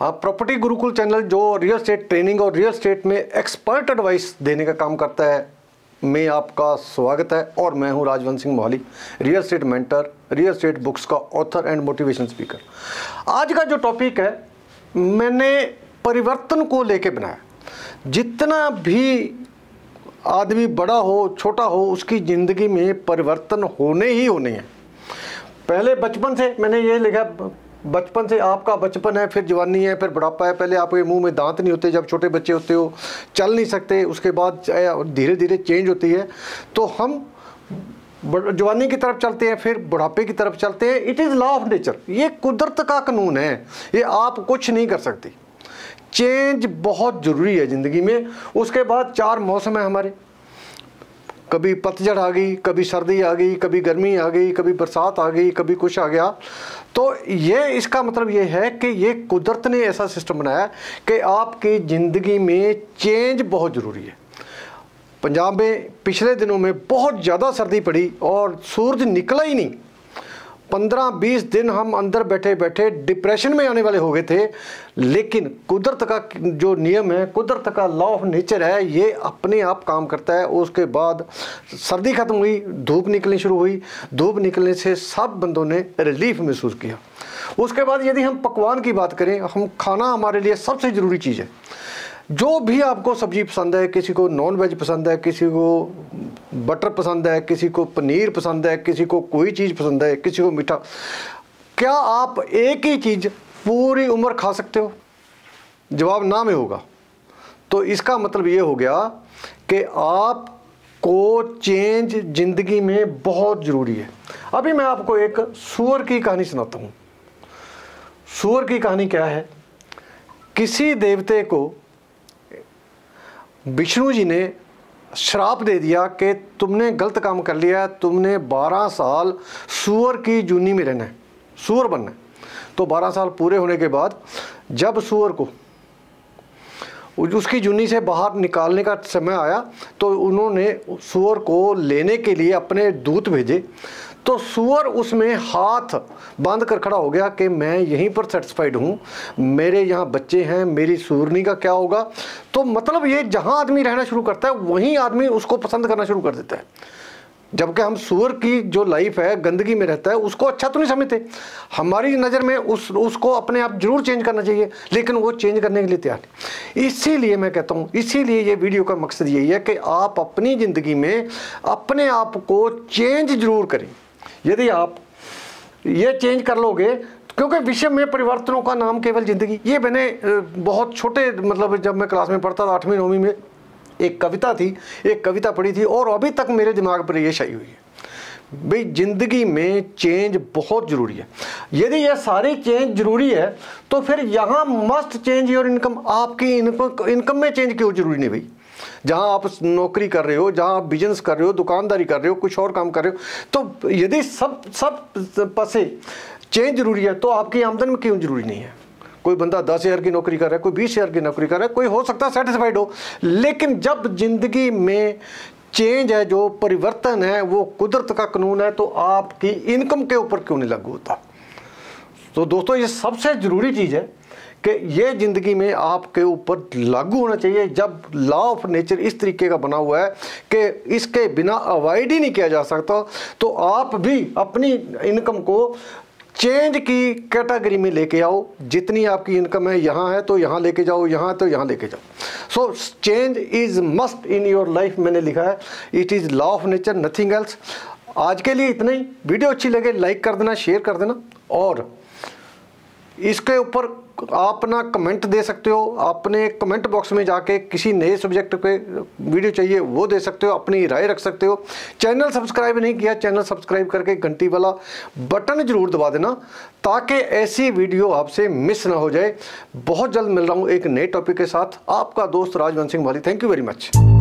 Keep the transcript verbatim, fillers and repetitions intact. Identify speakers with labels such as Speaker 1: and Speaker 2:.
Speaker 1: हाँ, property Gurukul channel जो real estate training और रियल एस्टेट में एक्सपर्ट एडवाइस देने का काम करता है, मैं आपका स्वागत है। और मैं हूं Rajvansh Singh Mohali, real estate mentor, real estate books का ऑथर एंड मोटिवेशन स्पीकर। आज का जो टॉपिक है, मैंने परिवर्तन को लेके बनाया। जितना भी आदमी बड़ा हो छोटा हो, उसकी ज़िंदगी में परिवर्तन होने ही होने हैं। पहले बचपन से मैंने ये लिखा, बचपन से आपका बचपन है, फिर जवानी है, फिर बुढ़ापा है। पहले आपके मुंह में दांत नहीं होते, जब छोटे बच्चे होते हो चल नहीं सकते, उसके बाद धीरे धीरे चेंज होती है, तो हम जवानी की तरफ चलते हैं, फिर बुढ़ापे की तरफ चलते हैं। It is law of nature, ये कुदरत का कानून है, ये आप कुछ नहीं कर सकते। चेंज बहुत ज़रूरी है ज़िंदगी में। उसके बाद चार मौसम है हमारे, कभी पतझड़ आ गई, कभी सर्दी आ गई, कभी गर्मी आ गई, कभी बरसात आ गई, कभी कुछ आ गया। तो ये इसका मतलब ये है कि ये कुदरत ने ऐसा सिस्टम बनाया कि आपकी ज़िंदगी में चेंज बहुत ज़रूरी है। पंजाब में पिछले दिनों में बहुत ज़्यादा सर्दी पड़ी और सूरज निकला ही नहीं। पंद्रह बीस दिन हम अंदर बैठे बैठे डिप्रेशन में आने वाले हो गए थे। लेकिन कुदरत का जो नियम है, कुदरत का लॉ ऑफ नेचर है, ये अपने आप काम करता है। उसके बाद सर्दी खत्म हुई, धूप निकलनी शुरू हुई। धूप निकलने से सब बंदों ने रिलीफ महसूस किया। उसके बाद यदि हम पकवान की बात करें, हम खाना हमारे लिए सबसे ज़रूरी चीज़ है। जो भी आपको सब्ज़ी पसंद है, किसी को नॉन वेज पसंद है, किसी को बटर पसंद है, किसी को पनीर पसंद है, किसी को कोई चीज़ पसंद है, किसी को मीठा, क्या आप एक ही चीज़ पूरी उम्र खा सकते हो? जवाब ना में होगा। तो इसका मतलब ये हो गया कि आपको चेंज ज़िंदगी में बहुत ज़रूरी है। अभी मैं आपको एक सूअर की कहानी सुनाता हूँ। सूअर की कहानी क्या है? किसी देवते को विष्णु जी ने श्राप दे दिया कि तुमने गलत काम कर लिया, तुमने बारह साल सूअर की जूनी में रहना है, सूअर बनना है। तो बारह साल पूरे होने के बाद जब सूअर को उसकी जूनी से बाहर निकालने का समय आया, तो उन्होंने सूअर को लेने के लिए अपने दूत भेजे। तो सूअर उसमें हाथ बांध कर खड़ा हो गया कि मैं यहीं पर सेटिस्फाइड हूँ, मेरे यहाँ बच्चे हैं, मेरी सूरनी का क्या होगा। तो मतलब ये जहाँ आदमी रहना शुरू करता है, वहीं आदमी उसको पसंद करना शुरू कर देता है। जबकि हम सूअर की जो लाइफ है, गंदगी में रहता है, उसको अच्छा तो नहीं समझते। हमारी नज़र में उस उसको अपने आप जरूर चेंज करना चाहिए, लेकिन वो चेंज करने के लिए तैयार नहीं। इसीलिए मैं कहता हूँ, इसीलिए ये वीडियो का मकसद यही है कि आप अपनी ज़िंदगी में अपने आप को चेंज जरूर करें। यदि आप ये चेंज कर लोगे, क्योंकि विश्व में परिवर्तनों का नाम केवल ज़िंदगी। ये मैंने बहुत छोटे, मतलब जब मैं क्लास में पढ़ता था, आठवीं नौवीं में, एक कविता थी, एक कविता पढ़ी थी और अभी तक मेरे दिमाग पर ये छाई हुई है। भाई, ज़िंदगी में चेंज बहुत ज़रूरी है। यदि ये सारी चेंज ज़रूरी है, तो फिर यहाँ मस्ट चेंज योर इनकम। आपकी इनकम इनकम में चेंज क्यों ज़रूरी नहीं भाई? जहाँ आप नौकरी कर रहे हो, जहाँ आप बिजनेस कर रहे हो, दुकानदारी कर रहे हो, कुछ और काम कर रहे हो, तो यदि सब सब पासे चेंज जरूरी है, तो आपकी आमदन में क्यों जरूरी नहीं है? कोई बंदा दस हज़ार की नौकरी कर रहा है, कोई बीस हज़ार की नौकरी कर रहा है, कोई हो सकता है सेटिस्फाइड हो। लेकिन जब जिंदगी में चेंज है, जो परिवर्तन है, वो कुदरत का कानून है, तो आपकी इनकम के ऊपर क्यों नहीं लागू होता? तो दोस्तों, ये सबसे ज़रूरी चीज़ है कि ये ज़िंदगी में आपके ऊपर लागू होना चाहिए। जब लॉ ऑफ नेचर इस तरीके का बना हुआ है कि इसके बिना अवॉइड ही नहीं किया जा सकता, तो आप भी अपनी इनकम को चेंज की कैटेगरी में लेके आओ। जितनी आपकी इनकम है, यहाँ है तो यहाँ लेके जाओ, यहाँ तो यहाँ लेके जाओ। So change is must in your life, मैंने लिखा है। It is law of nature, nothing else. आज के लिए इतना ही। वीडियो अच्छी लगे लाइक कर देना, शेयर कर देना, और इसके ऊपर आप अपना कमेंट दे सकते हो। अपने कमेंट बॉक्स में जाके किसी नए सब्जेक्ट पे वीडियो चाहिए वो दे सकते हो, अपनी राय रख सकते हो। चैनल सब्सक्राइब नहीं किया, चैनल सब्सक्राइब करके घंटी वाला बटन जरूर दबा देना, ताकि ऐसी वीडियो आपसे मिस ना हो जाए। बहुत जल्द मिल रहा हूँ एक नए टॉपिक के साथ। आपका दोस्त Rajvansh Singh Mohali. Thank you very much.